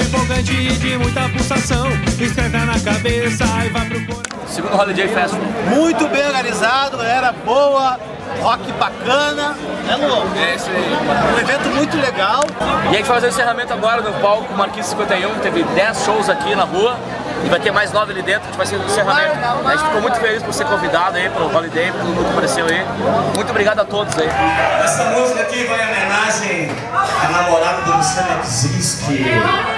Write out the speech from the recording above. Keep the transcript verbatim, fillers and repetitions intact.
empolgante e de muita pulsação. Esquenta na cabeça e vai pro coração. Segundo Holiday Festival. Muito bem organizado, galera boa, rock bacana, né, Lu? É isso aí. Um evento muito legal. E a gente vai fazer o encerramento agora no palco Marquês cinquenta e um, teve dez shows aqui na rua. E vai ter mais nove ali dentro, a gente vai ser o encerramento. A gente ficou muito feliz por ser convidado aí pro Holiday, por todo mundo que apareceu aí. Muito obrigado a todos aí. Essa música aqui vai em homenagem à namorada do Luciano Existe.